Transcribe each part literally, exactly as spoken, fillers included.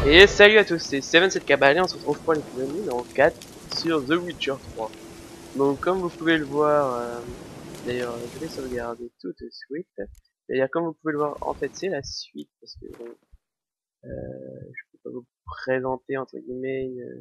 Et salut à tous, c'est Seven sept Cabal et on se retrouve pour l'épisode numéro quatre sur The Witcher trois. Donc comme vous pouvez le voir, euh, d'ailleurs je vais sauvegarder tout de suite. D'ailleurs comme vous pouvez le voir, en fait c'est la suite, parce que bon, euh, je peux pas vous présenter entre guillemets une...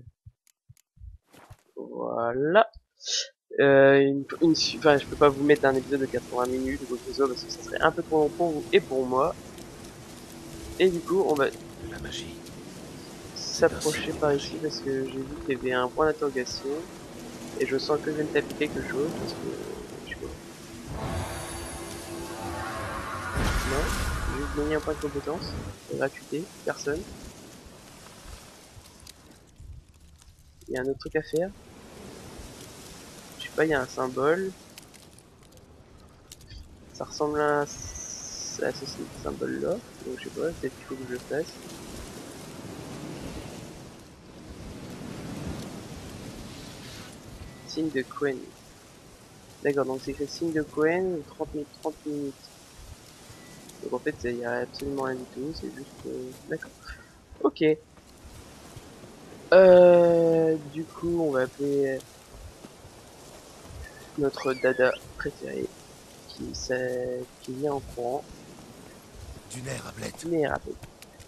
Voilà. Euh, une, une, enfin je peux pas vous mettre un épisode de quatre-vingts minutes ou quoi que ce soit parce que ça serait un peu trop long pour vous et pour moi. Et du coup on va... La magie. s'approcher par ici parce que j'ai vu qu'il y avait un point d'interrogation et je sens que je vais me taper quelque chose parce que je sais pas. Non, j'ai juste gagné un point de compétence, gratuité, personne. Il y a un autre truc à faire. Je sais pas, il y a un symbole. Ça ressemble à, un... à ce symbole là, donc je sais pas, peut-être qu'il faut que je le fasse. Signe de Quen. D'accord, donc c'est fait signe de Quen, trente minutes, trente minutes. Donc en fait, il n'y a absolument rien du tout, c'est juste... Euh... D'accord. Ok. Euh, du coup, on va appeler notre dada préféré, qui, qui vient en courant. Du nerf à blette. Du nerf à blette.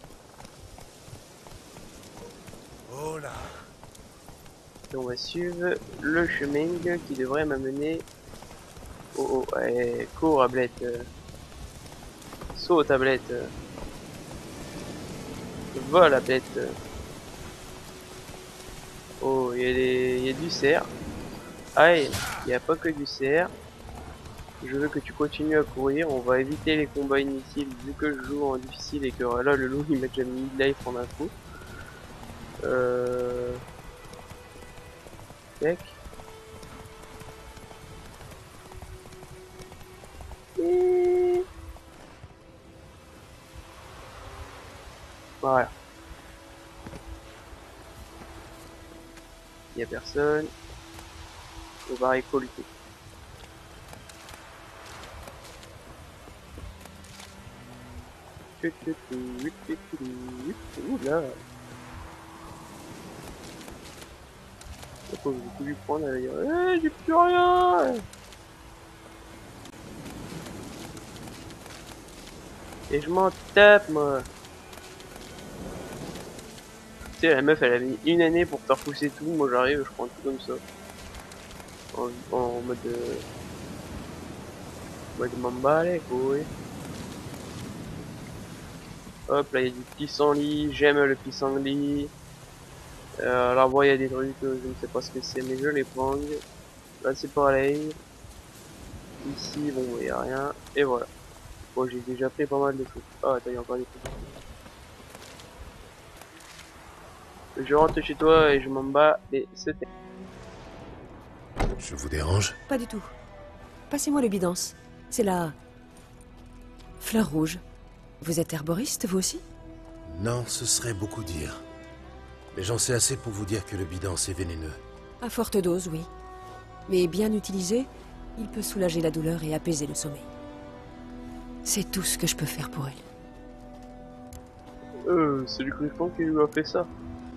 Oh là. Et on va suivre le chemin qui devrait m'amener au... Oh, ouais, cours à blette. Euh, saute à blette. Euh, vole à blette. Euh. Oh, il y, y a du cerf. Aïe, il n'y a pas que du cerf. Je veux que tu continues à courir, on va éviter les combats inutiles vu que je joue en difficile et que là le loup il m'a déjà mis de life en un coup. Euh... Tac. Et... Voilà. Il n'y a personne. On va récolter. Oula. Pourquoi j'ai tout lui prendre, elle va dire eh, j'ai plus rien. Et je m'en tape moi. Tu sais la meuf elle a mis une année pour faire pousser tout, moi j'arrive je prends tout comme ça. En, en mode euh, mode mamba les couilles. Hop là il y a du pissenlit, j'aime le pissenlit. Euh, là-bas il y a des trucs, euh, je ne sais pas ce que c'est mais je les prends. Là c'est pareil. Ici bon il n'y a rien. Et voilà. Bon j'ai déjà pris pas mal de trucs. Ah attends il y a encore des trucs. Je rentre chez toi et je m'en bats et c'était. Je vous dérange? Pas du tout. Passez-moi le bidance. C'est la... fleur rouge. Vous êtes herboriste, vous aussi? Non, ce serait beaucoup dire. Mais j'en sais assez pour vous dire que le bidance est vénéneux. À forte dose, oui. Mais bien utilisé, il peut soulager la douleur et apaiser le sommeil. C'est tout ce que je peux faire pour elle. Euh, c'est le griffon qui lui a fait ça.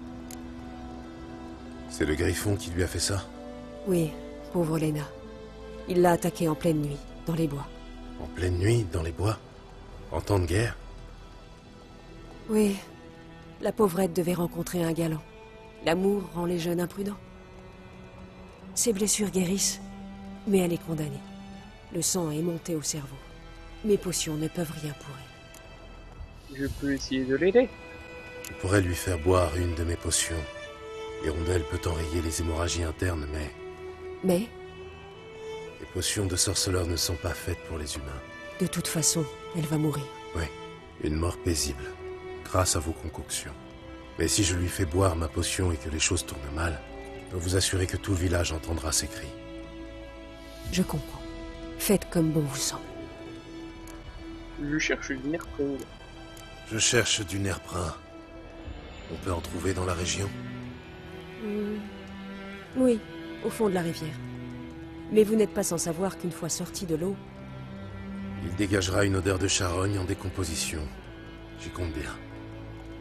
C'est le griffon qui lui a fait ça? Oui, pauvre Lena. Il l'a attaquée en pleine nuit, dans les bois. En pleine nuit, dans les bois? En temps de guerre? Oui, la pauvrette devait rencontrer un galant. L'amour rend les jeunes imprudents. Ses blessures guérissent, mais elle est condamnée. Le sang est monté au cerveau. Mes potions ne peuvent rien pour elle. Je peux essayer de l'aider. Je pourrais lui faire boire une de mes potions. L'hirondelle peut enrayer les hémorragies internes, mais... Mais, Les potions de sorceleur ne sont pas faites pour les humains. de toute façon, elle va mourir. Oui, une mort paisible, grâce à vos concoctions. Mais si je lui fais boire ma potion et que les choses tournent mal, je peux vous assurer que tout le village entendra ses cris. Je comprends. Faites comme bon vous semble. Je cherche du nerfring. Je cherche du nerf brun. On peut en trouver dans la région? Hmm. Oui, au fond de la rivière. Mais vous n'êtes pas sans savoir qu'une fois sorti de l'eau... Il dégagera une odeur de charogne en décomposition. J'y compte bien.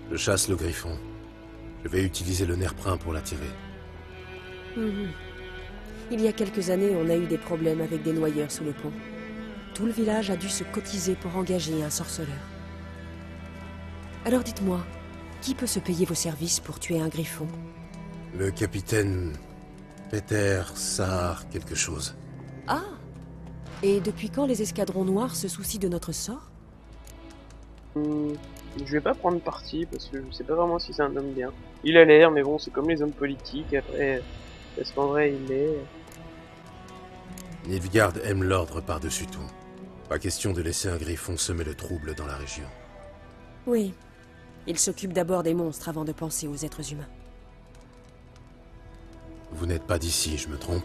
Je chasse le griffon. Je vais utiliser le nerf-prin pour l'attirer. Mhm. Il y a quelques années, on a eu des problèmes avec des noyeurs sous le pont. Tout le village a dû se cotiser pour engager un sorceleur. Alors dites-moi, qui peut se payer vos services pour tuer un griffon? Le capitaine... Peter Sahar quelque chose. Ah! Et depuis quand les escadrons noirs se soucient de notre sort? Hmm, je vais pas prendre parti parce que je sais pas vraiment si c'est un homme bien. Il a l'air, mais bon, c'est comme les hommes politiques. Après, est-ce qu'en vrai il l'est? Nilfgaard aime l'ordre par-dessus tout. Pas question de laisser un griffon semer le trouble dans la région. Oui. Il s'occupe d'abord des monstres avant de penser aux êtres humains. Vous n'êtes pas d'ici, je me trompe?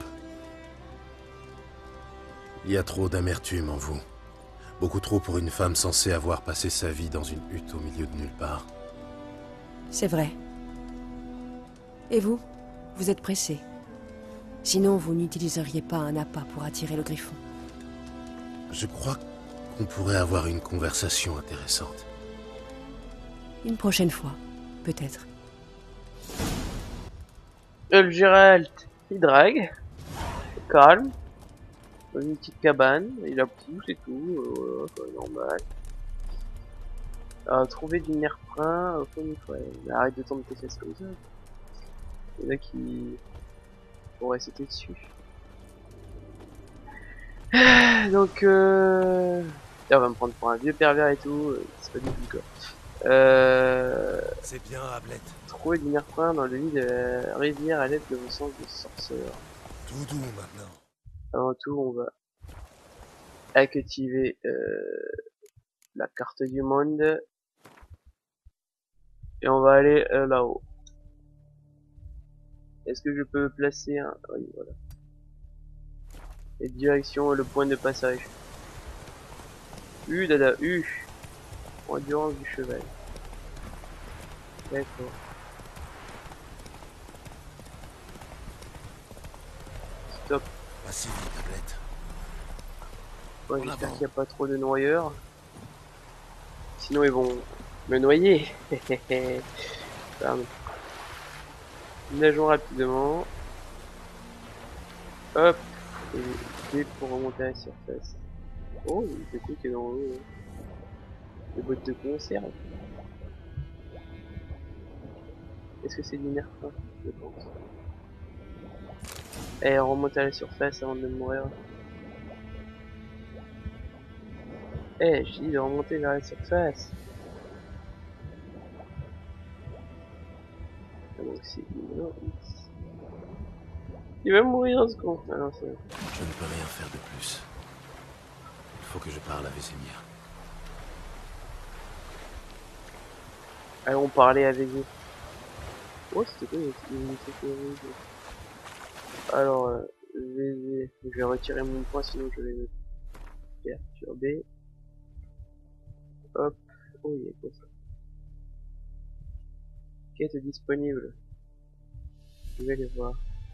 Il y a trop d'amertume en vous. Beaucoup trop pour une femme censée avoir passé sa vie dans une hutte au milieu de nulle part. C'est vrai. Et vous? Vous êtes pressé. Sinon, vous n'utiliseriez pas un appât pour attirer le griffon. Je crois qu'on pourrait avoir une conversation intéressante. Une prochaine fois, peut-être. Le Geralt, il drague. Calme. Dans une petite cabane. Il a pousse et tout. Euh, voilà, normal. Euh, trouver du nerf-prin au fond du foyer. Arrête de tenter tes fesses comme ça. Il y en a qui pourraient sauter dessus. Donc, euh... on va me prendre pour un vieux pervers et tout. C'est pas du tout quoi. Euh... C'est bien, Ablette. Trouver du nerf-prin dans le lit de la rivière à l'aide de vos sens de sorceur. Tout doux maintenant. Avant tout, on va activer euh, la carte du monde. Et on va aller euh, là-haut. Est-ce que je peux placer un... Oui, voilà. Et direction le point de passage. U, dada, U. Endurance du cheval. D'accord. Stop. Assez vite, tablette. Bon, j'espère qu'il n'y a pas trop de noyeurs. Sinon ils vont me noyer. Pardon. Nageons rapidement. Hop. Et pour remonter à la surface. Oh, c'est quoi qui est dans l'eau? Des boîtes de conserve. Est-ce que c'est du nerf? Je pense. Et on remonte à la surface avant de mourir. Eh, hey, j'ai dit de remonter vers la surface. Ah, donc c'est non, il va mourir en seconde. Ah non, c'est... Je ne peux rien faire de plus. Il faut que je parle à Vesemir. Allons parler avec eux. Oh, c'était quoi une sécurité? Alors, euh, je, vais, je vais retirer mon point, sinon je vais me perturber. Hop. Oh, il y a quoi ça? Quête disponible. Je vais aller voir.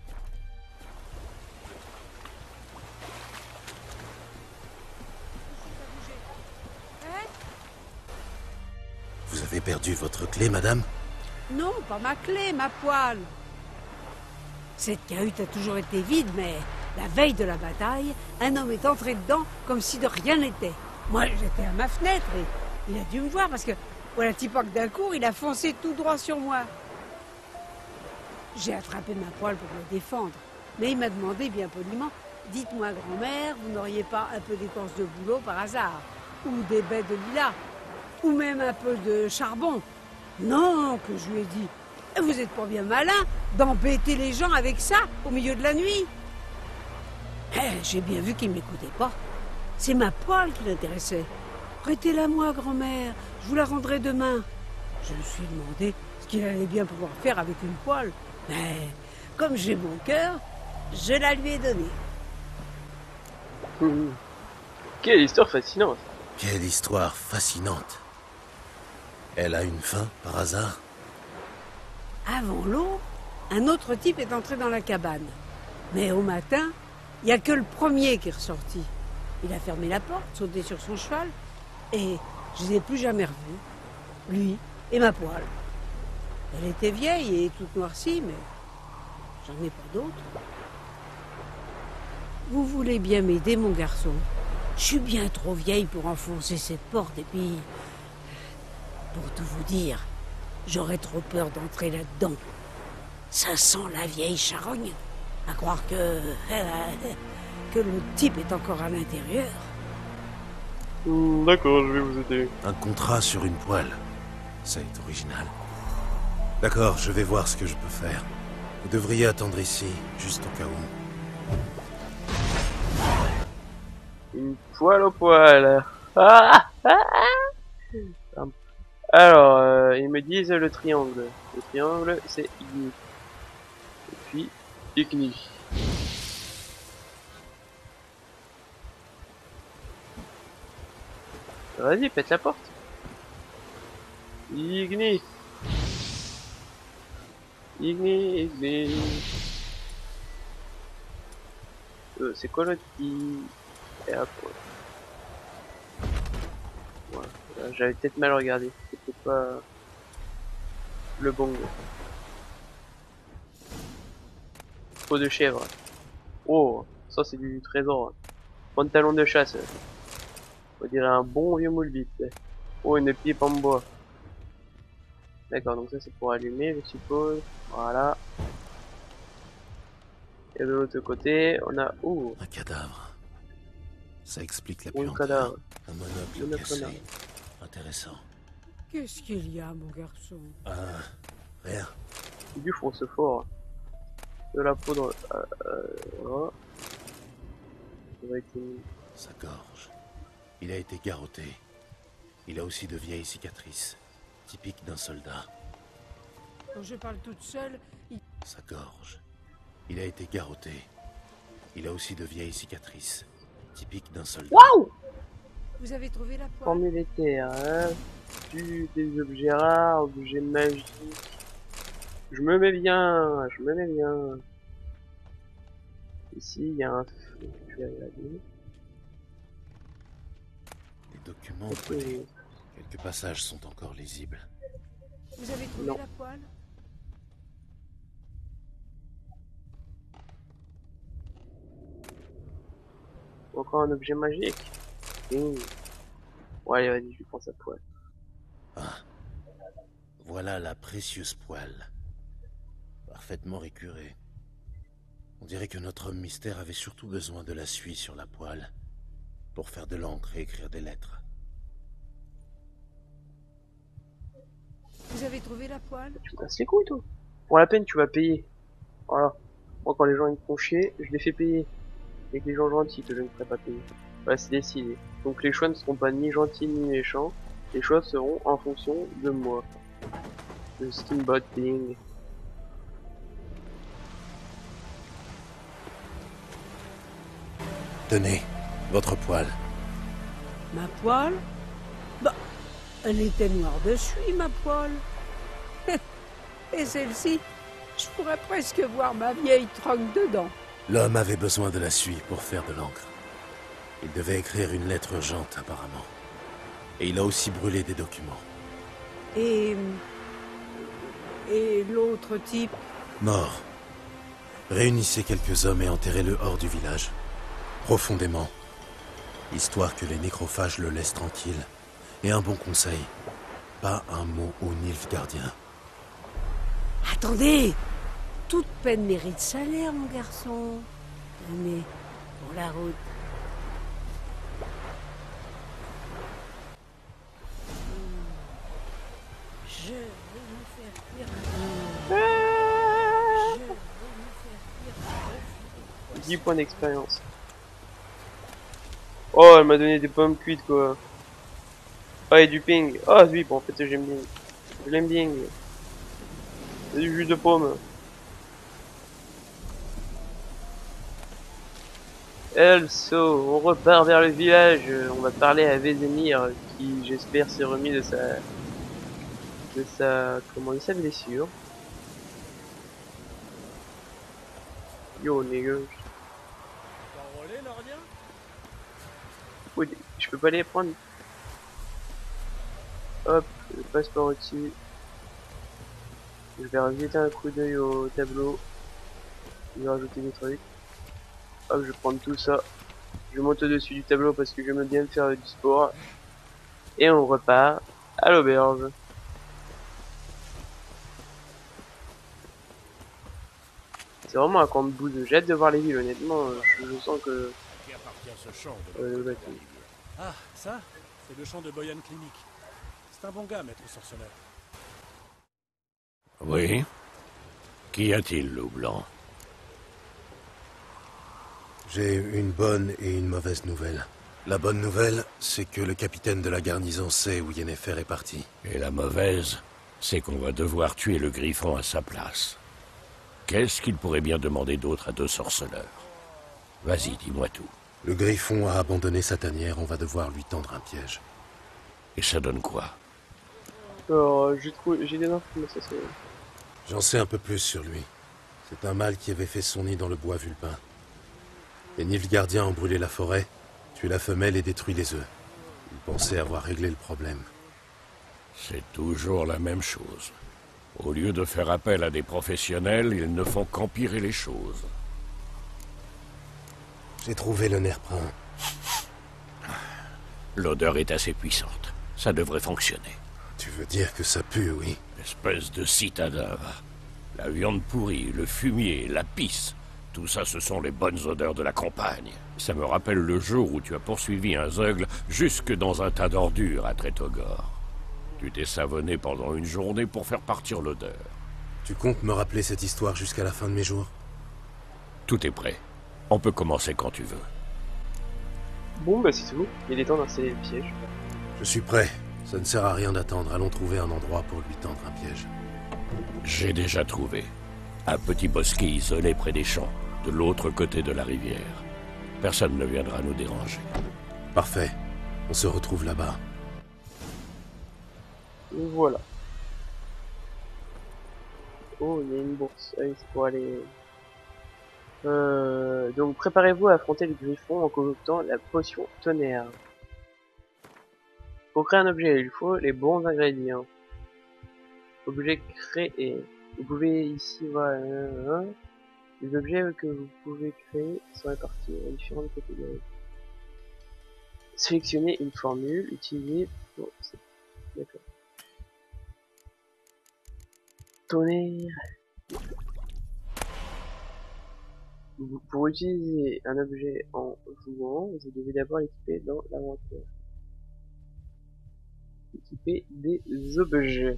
Vous avez perdu votre clé, madame? Non, pas ma clé, ma poêle. Cette cahute a toujours été vide, mais la veille de la bataille, un homme est entré dedans comme si de rien n'était. Moi, j'étais à ma fenêtre et il a dû me voir parce que, voilà, petit pas que d'un coup, il a foncé tout droit sur moi. J'ai attrapé ma poêle pour me défendre, mais il m'a demandé bien poliment, dites-moi, grand-mère, vous n'auriez pas un peu d'écorce de bouleau par hasard, ou des baies de lilas, ou même un peu de charbon. Non, que je lui ai dit. Vous êtes pas bien malin d'embêter les gens avec ça au milieu de la nuit. Eh, j'ai bien vu qu'il ne m'écoutait pas. C'est ma poêle qui l'intéressait. Prêtez-la moi, grand-mère. Je vous la rendrai demain. Je me suis demandé ce qu'il allait bien pouvoir faire avec une poêle. Mais comme j'ai mon cœur, je la lui ai donnée. Mmh. Quelle histoire fascinante. Quelle histoire fascinante. Elle a une fin, par hasard? Avant l'eau, un autre type est entré dans la cabane. Mais au matin, il n'y a que le premier qui est ressorti. Il a fermé la porte, sauté sur son cheval, et je ne les ai plus jamais revus. Lui et ma poêle. Elle était vieille et toute noircie, mais j'en ai pas d'autres. Vous voulez bien m'aider, mon garçon? Je suis bien trop vieille pour enfoncer cette porte et puis... Pour tout vous dire, j'aurais trop peur d'entrer là-dedans. Ça sent la vieille charogne. À croire que... que le type est encore à l'intérieur. Hmm, d'accord, je vais vous aider. Un contrat sur une poêle. Ça est original. D'accord, je vais voir ce que je peux faire. Vous devriez attendre ici, juste au cas où. Une poêle au poil. Ah, ah, ah. Alors, euh, ils me disent le triangle. Le triangle, c'est Igni. Et puis, Igni. Vas-y, pète la porte. Igni. Igni, Igni. Euh, c'est quoi l'autre qui... Et hop, ouais. Voilà. J'avais peut-être mal regardé. C'était pas le bon goût. Peau de chèvre. Oh, ça c'est du trésor. Pantalon de chasse. On dirait un bon vieux moule vite. Oh, une pipe en bois. D'accord, donc ça c'est pour allumer, je suppose. Voilà. Et de l'autre côté, on a... Ouh, Un cadavre. Ça explique la un puanteur. cadavre. Un monocle Un cassé. cadavre. Intéressant. Qu'est-ce qu'il y a, mon garçon? Ah, rien. Du fort. De la poudre. Euh, euh, voilà. Ça va être une... Sa gorge. Il a été garrotté. Il a aussi de vieilles cicatrices, typiques d'un soldat. Quand je parle toute seule, il... Sa gorge. Il a été garrotté. Il a aussi de vieilles cicatrices, typiques d'un soldat. Waouh! Vous avez trouvé la poêle? Formule militaire, hein. Du, des objets rares, objets magiques. Je me mets bien, je me mets bien. Ici, il y a un feu. Je vais regarder. Les documents brûlés. Quelques passages sont encore lisibles. Vous avez trouvé Non. la poêle? Encore un objet magique. Mmh. Ouais, allez, vas-y, je prends sa poêle. Ah. Voilà la précieuse poêle. Parfaitement récurée. On dirait que notre homme mystère avait surtout besoin de la suie sur la poêle pour faire de l'encre et écrire des lettres. Vous avez trouvé la poêle? Tu me casses les couilles, toi. Pour la peine, tu vas payer. Voilà. Moi, quand les gens ils me font chier, je les fais payer. Avec les gens gentils que je ne ferai pas payer. Voilà, c'est décidé. Donc les choix ne seront pas ni gentils ni méchants. Les choix seront en fonction de moi. Le steamboat thing. Tenez, votre poêle. Ma poêle? Bah, elle était noire de suie, ma poêle. Et celle-ci, je pourrais presque voir ma vieille tronque dedans. L'homme avait besoin de la suie pour faire de l'encre. Il devait écrire une lettre urgente, apparemment. Et il a aussi brûlé des documents. Et... Et l'autre type? Mort. Réunissez quelques hommes et enterrez-le hors du village. Profondément. Histoire que les nécrophages le laissent tranquille. Et un bon conseil. Pas un mot au Nilfgaardien. Attendez! Toute peine mérite salaire, mon garçon. Mais pour la route. Je vais me faire cuire. Je vais me faire cuire. dix points d'expérience. Oh, elle m'a donné des pommes cuites, quoi. Oh, et du ping. Oh, oui, bon, en fait, j'aime bien. Je l'aime bien. C'est du jus de pomme. Also, on repart vers le village. On va parler à Vesemir, qui, j'espère, s'est remis de sa... de sa... comment dit sa blessure. Yo, nigga. Oui, je peux pas les prendre. Hop, je passe par au-dessus. Je vais jeter un coup d'œil au tableau. Je vais rajouter des trucs. Hop, je vais prendre tout ça. Je monte au-dessus du tableau parce que j'aime bien faire du sport. Et on repart à l'auberge. C'est vraiment un camp de bouse. J'ai hâte de voir les villes, honnêtement. Je, je sens que... Qui appartient ce champ de Euh, l'autre bah, côté de la rivière. Ah, ça, c'est le champ de Boyan Clinic. C'est un bon gars, maître sorceleur. Oui? Qu'y a-t-il, loup blanc? J'ai une bonne et une mauvaise nouvelle. La bonne nouvelle, c'est que le capitaine de la garnison sait où Yennefer est parti. Et la mauvaise, c'est qu'on va devoir tuer le griffon à sa place. Qu'est-ce qu'il pourrait bien demander d'autre à deux sorceleurs? Vas-y, dis-moi tout. Le griffon a abandonné sa tanière, on va devoir lui tendre un piège. Et ça donne quoi? Alors, j'ai trouvé... j'ai des infos, mais ça c'est... J'en sais un peu plus sur lui. C'est un mâle qui avait fait son nid dans le bois vulpin. Les Nilfgaardiens ont brûlé la forêt, tué la femelle et détruit les œufs. Ils pensaient avoir réglé le problème. C'est toujours la même chose. Au lieu de faire appel à des professionnels, ils ne font qu'empirer les choses. J'ai trouvé le nerprin. L'odeur est assez puissante. Ça devrait fonctionner. Tu veux dire que ça pue, oui? Espèce de citadin. La viande pourrie, le fumier, la pisse. Tout ça, ce sont les bonnes odeurs de la campagne. Ça me rappelle le jour où tu as poursuivi un zeugle jusque dans un tas d'ordures à Tretogor. Tu t'es savonné pendant une journée pour faire partir l'odeur. Tu comptes me rappeler cette histoire jusqu'à la fin de mes jours? Tout est prêt. On peut commencer quand tu veux. Bon, bah c'est tout. Il est temps d'installer le piège. Je suis prêt. Ça ne sert à rien d'attendre. Allons trouver un endroit pour lui tendre un piège. J'ai déjà trouvé. Un petit bosquet isolé près des champs, de l'autre côté de la rivière. Personne ne viendra nous déranger. Parfait. On se retrouve là-bas. Voilà. Oh, il y a une bourse. Ah oui, c'est pour aller... Euh, donc préparez-vous à affronter le griffon en concoctant la potion tonnerre. Pour créer un objet, il faut les bons ingrédients. Objet créé. Vous pouvez ici voir euh, les objets que vous pouvez créer sont répartis en différentes catégories. Sélectionnez une formule utilisée pour... D'accord. Tonnerre. Pour utiliser un objet en jouant, vous devez d'abord l'équiper dans l'inventaire. Équiper des objets.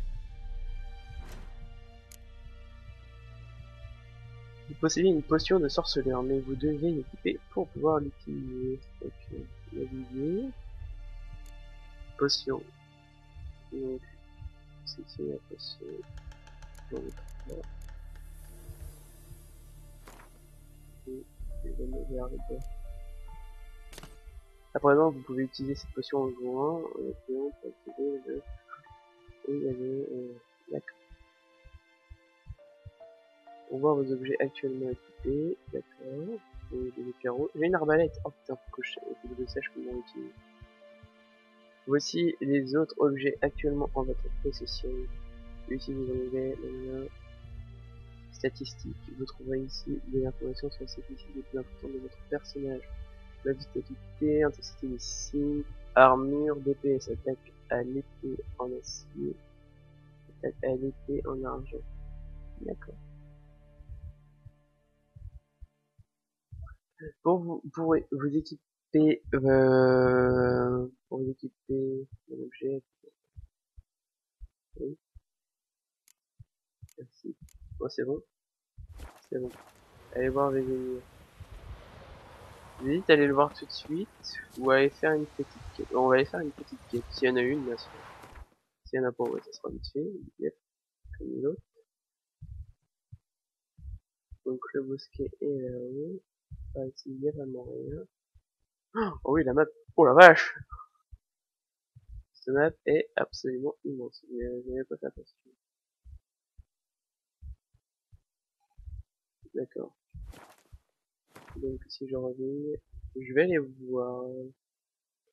Vous possédez une potion de sorceleur, mais vous devez l'équiper pour pouvoir l'utiliser. Ok, naviguer. Potion. Donc, c'est la potion. Donc, là. À présent, vous pouvez utiliser cette potion en jouant, en appuyant pour activer le... Oui, il y avait... Euh... D'accord. On voit vos objets actuellement équipés. D'accord. Des carreaux. J'ai une arbalète. Oh putain, faut que je, faut que je sache comment l'utiliser. Voici les autres objets actuellement en votre possession. Utilisez les objets, là, statistiques. Vous trouverez ici des informations sur les statistiques les plus importantes de votre personnage. La vitalité, intensité des signes, armure, D P S, attaque à l'épée en acier, attaque à l'épée en argent. D'accord. Pour vous, pour vous équiper, euh, pour vous équiper un objet. Oui. Merci. Bon, c'est bon. C'est bon. Allez voir les ennemis. J'hésite à aller le voir tout de suite ou à aller faire une petite quête. Bon, on va aller faire une petite quête. S'il y en a une, bien sûr. S'il y en a pas, ouais, ça sera vite fait. Yep. Comme l'autre. Donc le bosquet est là-haut. Pas ici, il y a vraiment rien. Oh oui, la map. Oh la vache! Cette map est absolument immense. Je n'avais pas fait attention. D'accord. Donc si je reviens, je vais aller voir.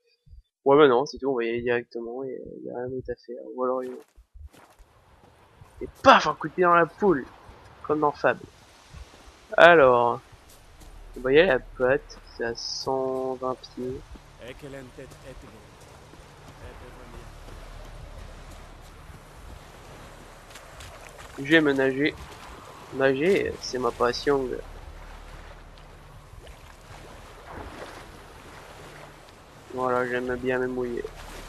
Ouais bah non, c'est tout, on va y aller directement et il euh, n'y a rien d'autre à faire. Ou alors il... Et paf, un coup de pied dans la poule. Comme dans Fable. Alors, vous voyez la pote, c'est à cent vingt pieds. J'aime nager. Nager, c'est ma passion. Voilà, j'aime bien me mouiller.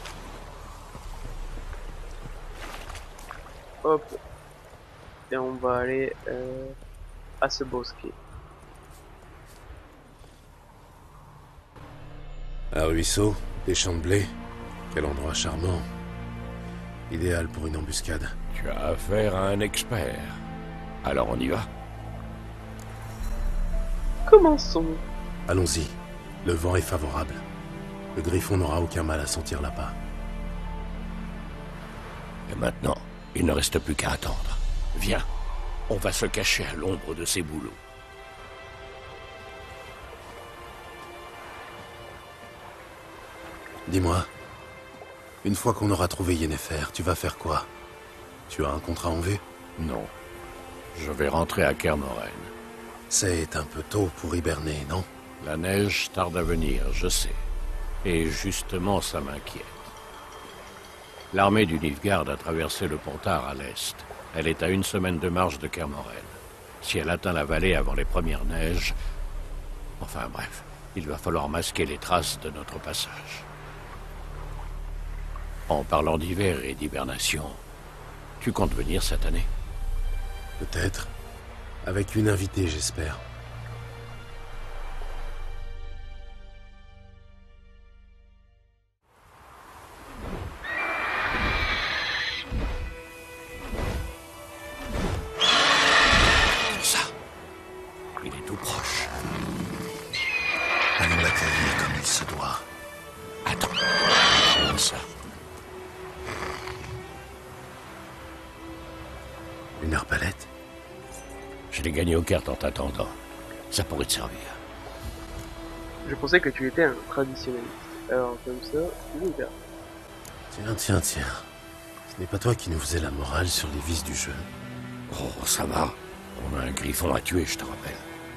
Hop. Et on va aller euh, à ce bosquet. Un ruisseau, des champs de blé. Quel endroit charmant. Idéal pour une embuscade. Tu as affaire à un expert. Alors on y va. Commençons. Allons-y. Le vent est favorable. Le griffon n'aura aucun mal à sentir l'appât. Et maintenant, il ne reste plus qu'à attendre. Viens, on va se cacher à l'ombre de ces bouleaux. Dis-moi, une fois qu'on aura trouvé Yennefer, tu vas faire quoi? Tu as un contrat en vue? Non. Je vais rentrer à Kermoren. C'est un peu tôt pour hiberner, non? La neige tarde à venir, je sais. Et justement, ça m'inquiète. L'armée du Nilfgaard a traversé le Pontard à l'est. Elle est à une semaine de marche de Kermoren. Si elle atteint la vallée avant les premières neiges... Enfin bref, il va falloir masquer les traces de notre passage. En parlant d'hiver et d'hibernation, tu comptes venir cette année? Peut-être. Avec une invitée, j'espère. Ça, il est tout proche. Allons l'accueillir comme il se doit. Attends, comme ça. Une arbalète? Je l'ai gagné aux cartes en t'attendant. Ça pourrait te servir. Je pensais que tu étais un traditionnaliste. Alors comme ça, oui, là. Tiens, tiens, tiens. Ce n'est pas toi qui nous faisais la morale sur les vices du jeu? Oh, ça va. On a un griffon à tuer, je te rappelle.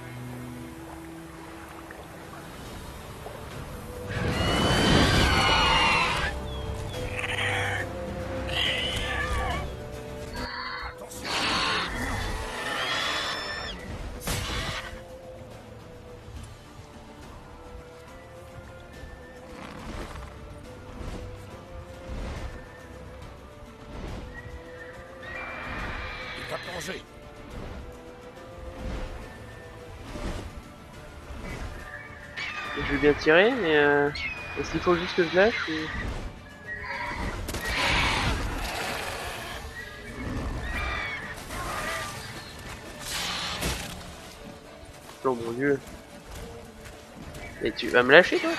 Il va plonger. Je vais bien tirer, mais euh, est-ce qu'il faut juste que je lâche ou... Oh mon dieu. Et tu vas me lâcher toi?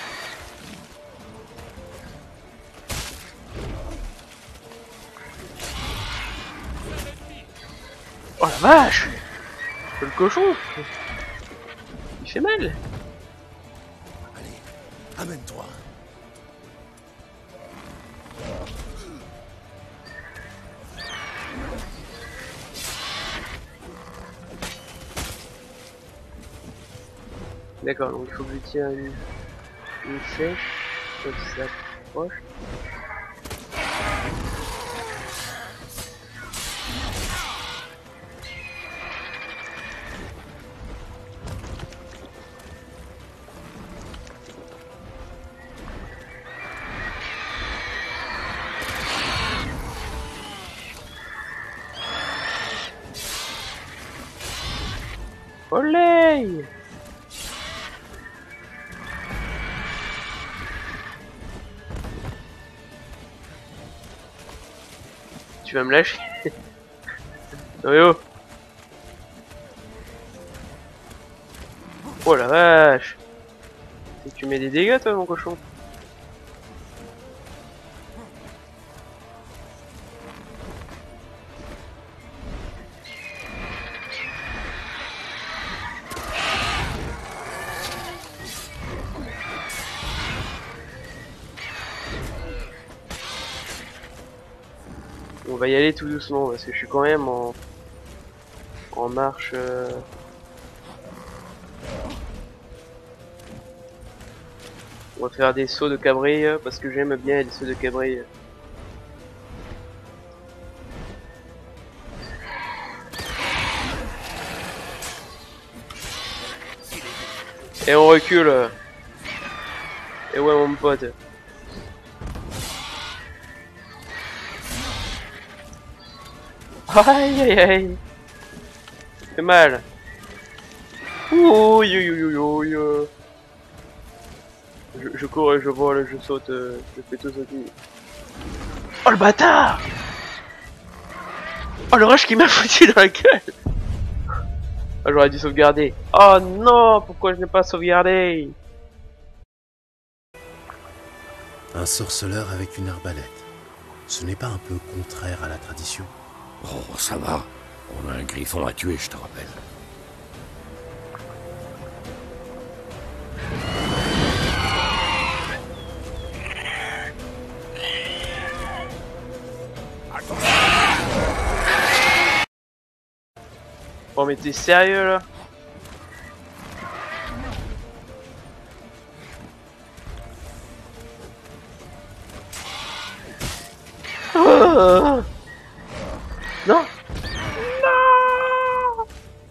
Oh la vache! Le cochon! Il fait mal! Allez, amène-toi. D'accord, donc il faut que je tire une, une flèche quand il s'approche. Olé! Tu vas me lâcher? Non mais oh! Oh la vache! Et tu mets des dégâts toi mon cochon? On va y aller tout doucement parce que je suis quand même en, en marche. Euh... On va faire des sauts de cabrille parce que j'aime bien les sauts de cabrille. Et on recule. Et ouais mon pote. Aïe aïe aïe. Ça fait mal. Ouh yo yo yo yo yo. Je, je cours, je vole, je saute, je fais tout sauter. Oh le bâtard! Oh le rush qui m'a foutu dans la gueule! Oh, j'aurais dû sauvegarder. Oh non! Pourquoi je n'ai pas sauvegardé? Un sorceleur avec une arbalète. Ce n'est pas un peu contraire à la tradition? Oh, ça va. On a un griffon à tuer, je te rappelle. Oh mais t'es sérieux là? Oh non! Non!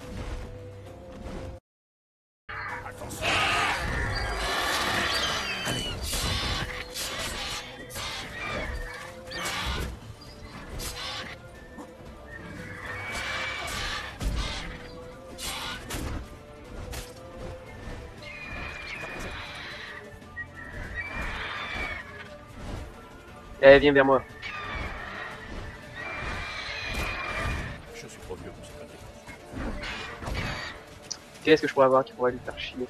Allez. Eh, viens vers moi. Je suis trop vieux pour cette connerie. Qu'est-ce que je pourrais avoir qui pourrait lui faire chier?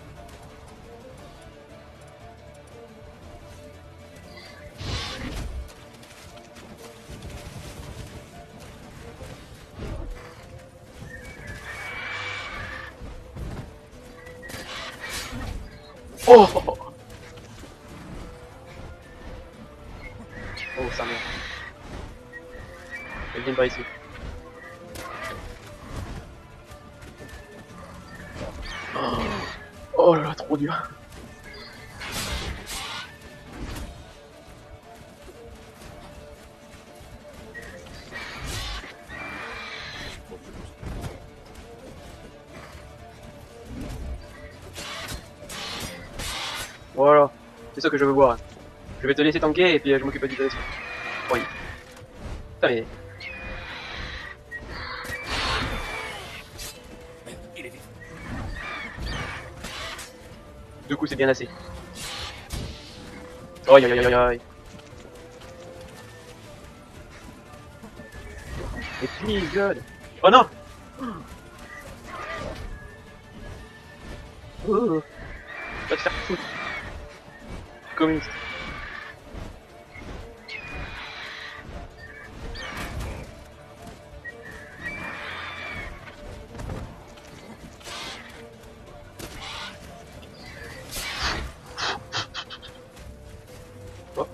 Oh! Oh, ça merde. Elle vient par ici. Oh, oh là là, trop dur. Voilà, c'est ça que je veux voir. Je vais te laisser tanker et puis je m'occupe du reste. Oui. Putain mais... Il est vif. Du coup c'est bien assez. Aïe aïe aïe aïe. Et puis God. Oh non. Oh. Va te faire foutre. Communiste. Oh.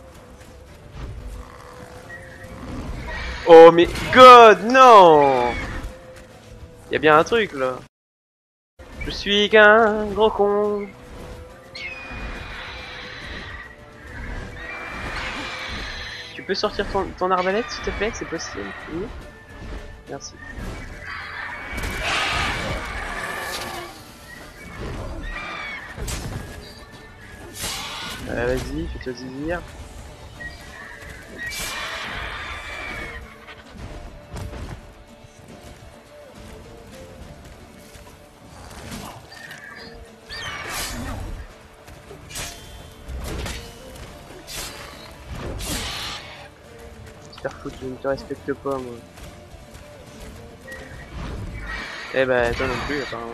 Oh mais God non. Y a bien un truc là. Je suis qu'un gros con. Tu peux sortir ton, ton arbalète s'il te plaît, c'est possible? Oui. Merci. Euh, Vas-y, fais-toi zizir. Faire foutre, je ne te respecte pas moi. Eh bah toi non plus apparemment.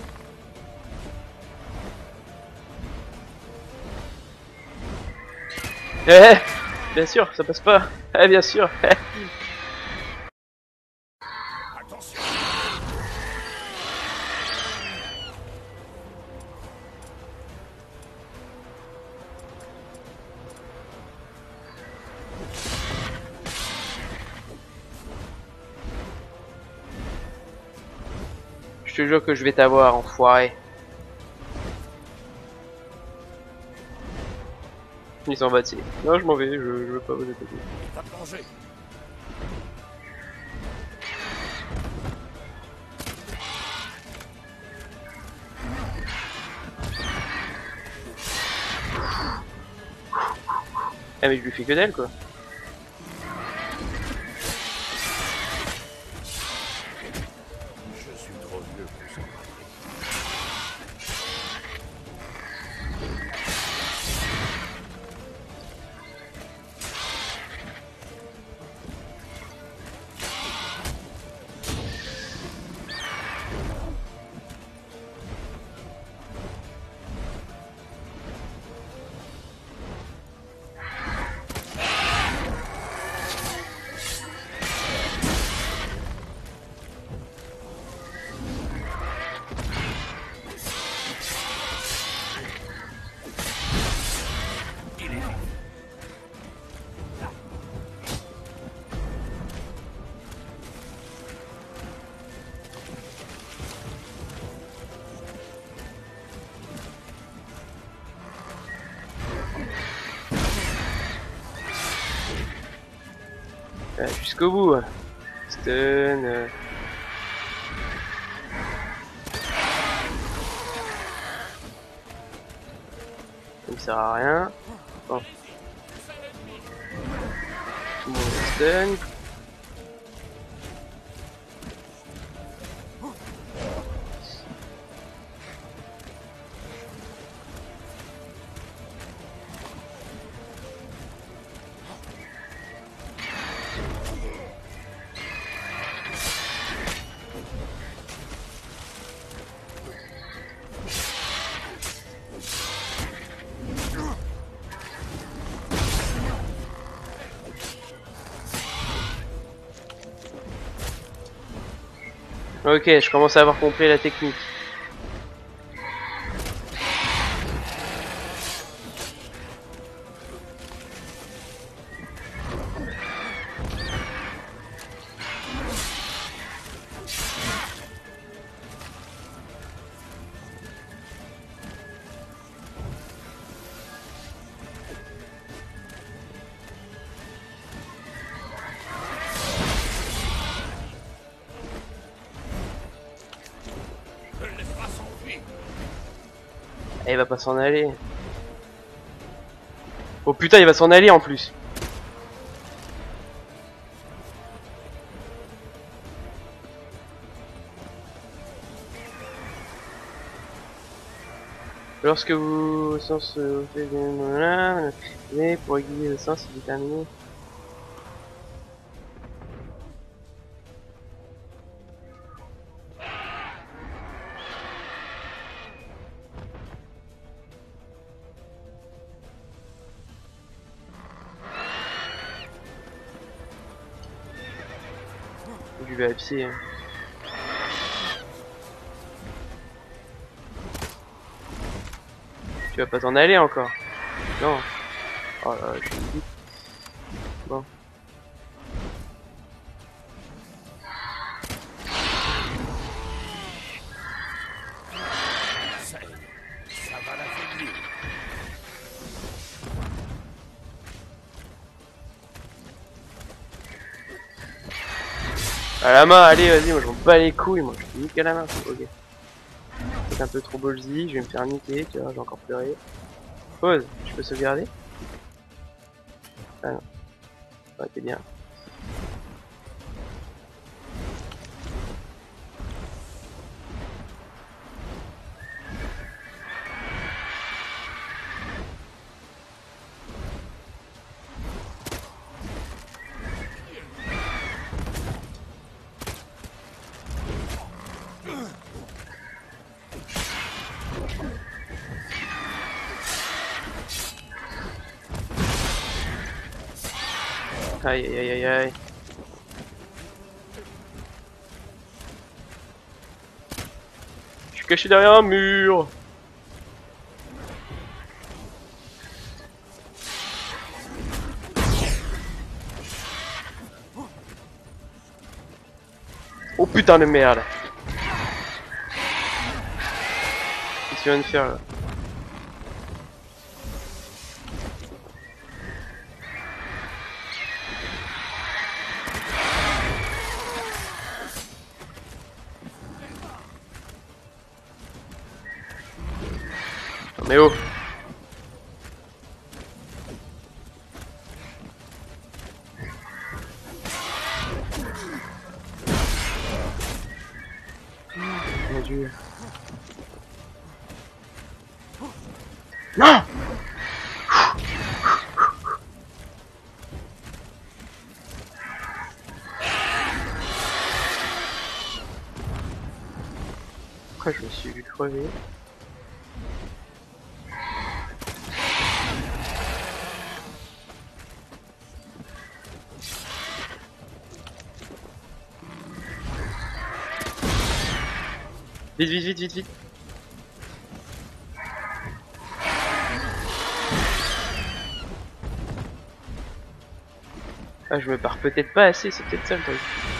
Eh bien sûr, ça passe pas. Eh bien sûr. Attention. Je te jure que je vais t'avoir, enfoiré. Il s'en va, tu sais. Non, je m'en vais, je, je veux pas vous attaquer. Va te manger. Ah mais je lui fais que d'elle quoi. Je suis trop vieux pour ça. Euh, Jusqu'au bout. Hein. Stun. Euh... Ça ne sert à rien. Bon. Tout le monde est stun. Ok, je commence à avoir compris la technique. Eh, il va pas s'en aller. Oh putain, il va s'en aller en plus. Lorsque vous sens se fait mais pour aiguiser le sens, c'est déterminé. Du V I P C. Hein. Tu vas pas t'en aller encore? Non. Oh là, je suis vite. Bon. Ça, ça va l'affaiblir. À la main, allez, vas-y, moi je m'en bats les couilles, moi je te nique à la main. Ok. C'est un peu trop ballsy, je vais me faire niquer, tu vois, j'ai encore pleuré. Pause, je peux sauvegarder? Ah non. Ouais, t'es bien. Aïe aïe aïe aïe aïe. Je suis caché derrière un mur. Oh putain de merde. Qu'est-ce que tu viens de faire là? Non mais oh! Mon Dieu. Non! Pourquoi je me suis vu crever? Vite, vite, vite, vite, vite. Ah, je me pars peut-être pas assez, c'est peut-être ça le truc.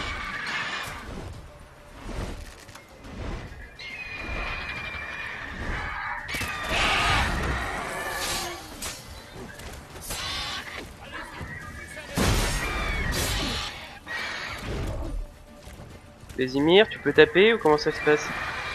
Désimir, tu peux taper ou comment ça se passe?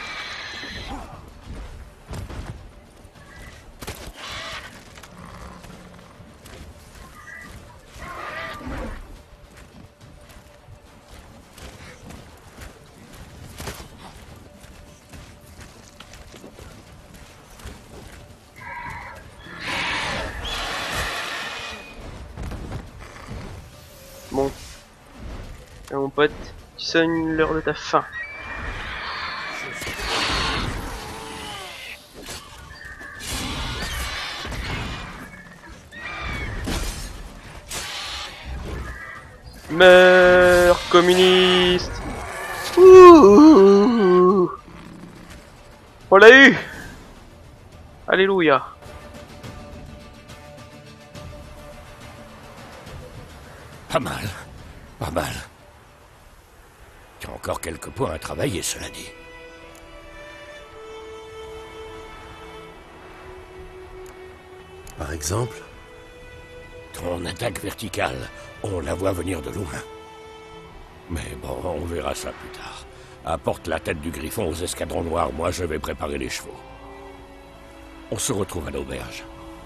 Bon. Et mon pote, tu sonnes l'heure de ta fin. Meurs, communiste! Ouh, on l'a eu! Alléluia! Pas mal, pas mal. Tu as encore quelques points à travailler, cela dit. Par exemple? Ton attaque verticale, on la voit venir de loin. Mais bon, on verra ça plus tard. Apporte la tête du griffon aux escadrons noirs, moi je vais préparer les chevaux. On se retrouve à l'auberge.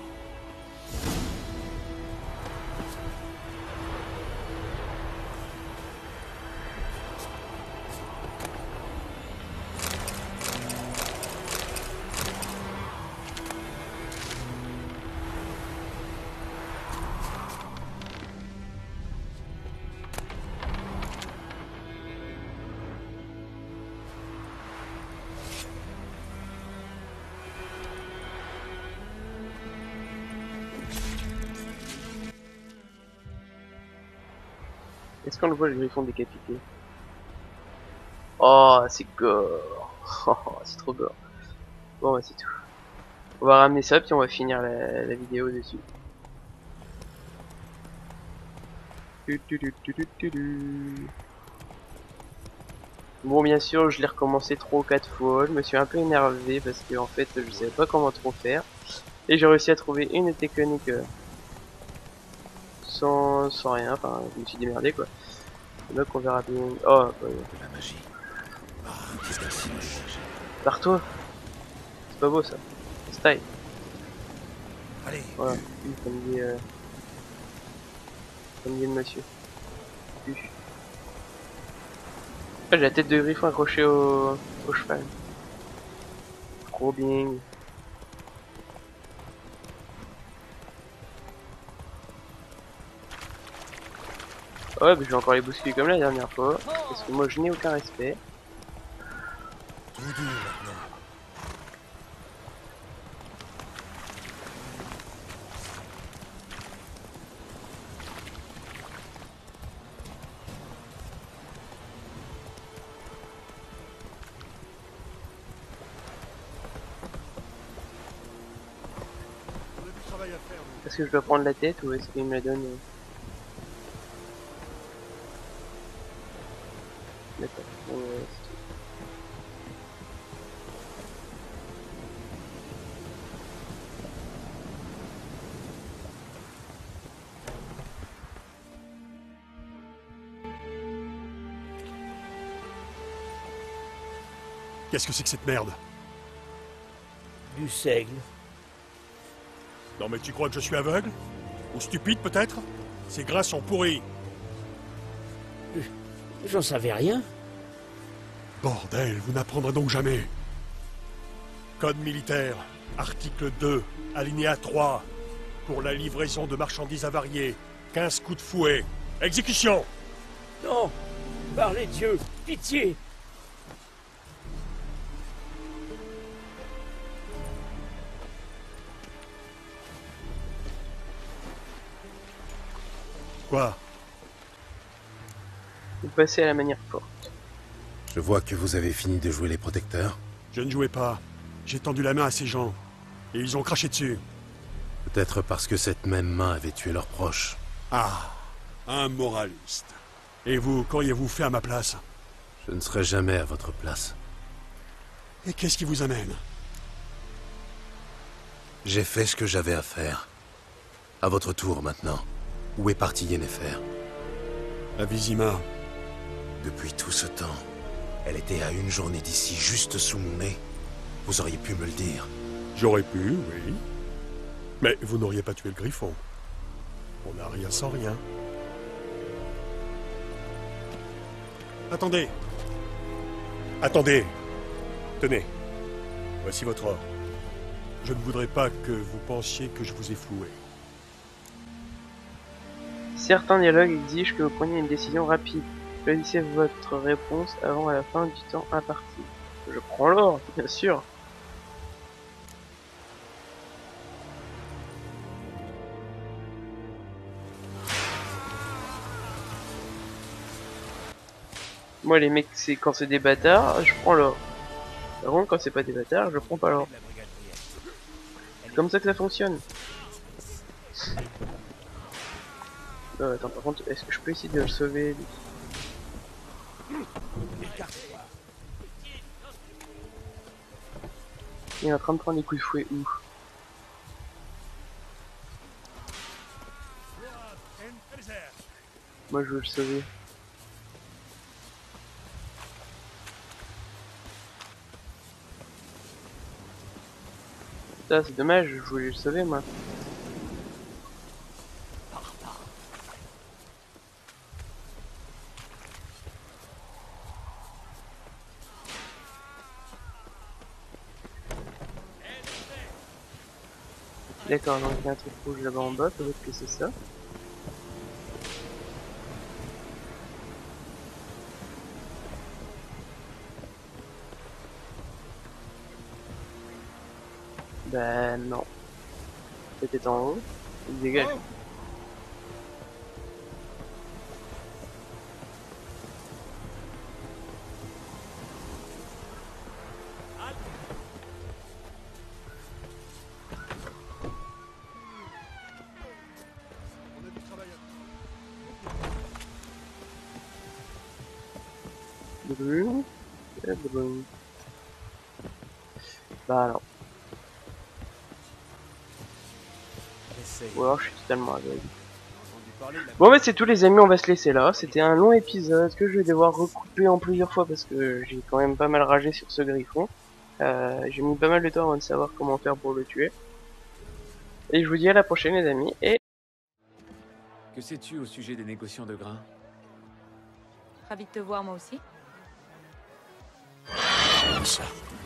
Est-ce qu'on le voit le griffon décapité? Oh, c'est gore. Oh, c'est trop gore. Bon, bah, c'est tout. On va ramener ça, puis on va finir la, la vidéo dessus. Tu, tu, tu, tu, tu, tu, tu. Bon, bien sûr, je l'ai recommencé trois ou quatre fois. Je me suis un peu énervé parce que en fait, je savais pas comment trop faire. Et j'ai réussi à trouver une technique euh, sans, sans rien. Enfin, je me suis démerdé quoi. Donc on verra bien. Oh, ouais. La magie. Ah, qu'est-ce que c'est? Barre-toi. C'est pas beau ça. Style. Allez. Voilà. Comme dit, euh... comme dit le monsieur. Ah, j'ai la tête de griffon accrochée au, au cheval. Trop bien. Ouais, bah, je vais encore les bousculer comme la dernière fois. Parce que moi je n'ai aucun respect. Tout doux maintenant. Est-ce que je dois prendre la tête ou est-ce qu'il me la donne? D'accord. Bon, ouais, Qu'est-ce que c'est que cette merde? Du seigle. Non mais tu crois que je suis aveugle? Ou stupide peut-être? Ces grains sont pourris. J'en savais rien. Bordel, vous n'apprendrez donc jamais. Code militaire, article deux, alinéa trois. Pour la livraison de marchandises avariées, quinze coups de fouet. Exécution! Non! Par les dieux! Pitié! Quoi? Vous passez à la manière forte. Je vois que vous avez fini de jouer les protecteurs. Je ne jouais pas. J'ai tendu la main à ces gens. Et ils ont craché dessus. Peut-être parce que cette même main avait tué leurs proches. Ah, un moraliste. Et vous, qu'auriez-vous fait à ma place? Je ne serai jamais à votre place. Et qu'est-ce qui vous amène? J'ai fait ce que j'avais à faire. À votre tour maintenant. Où est partie Yennefer? À Vizima. Depuis tout ce temps, elle était à une journée d'ici, juste sous mon nez. Vous auriez pu me le dire. J'aurais pu, oui. Mais vous n'auriez pas tué le griffon. On n'a rien sans rien. Attendez. Attendez. Tenez. Voici votre or. Je ne voudrais pas que vous pensiez que je vous ai floué. Certains dialogues exigent que vous preniez une décision rapide. Choisissez votre réponse avant la fin du temps imparti. Je prends l'or, bien sûr. Moi les mecs, c'est quand c'est des bâtards, je prends l'or. Par contre, quand c'est pas des bâtards, je prends pas l'or. C'est comme ça que ça fonctionne. Euh, attends, par contre, est-ce que je peux essayer de le sauver lui? Il est en train de prendre des coups de fouet où? Moi je veux le sauver. Putain, c'est dommage, je voulais le sauver moi. D'accord, donc il y a un truc rouge là-bas en bas, peut-être que c'est ça. Bah non. C'était en haut. Il dégage. Brune. Et brune. Bah alors. Ou alors je suis totalement aveugle. Bon bah c'est tout les amis, on va se laisser là. C'était un long épisode que je vais devoir recouper en plusieurs fois parce que j'ai quand même pas mal ragé sur ce griffon. Euh, j'ai mis pas mal de temps avant de savoir comment faire pour le tuer. Et je vous dis à la prochaine les amis et... Que sais-tu au sujet des négociants de grains? Ravi de te voir moi aussi. Ça.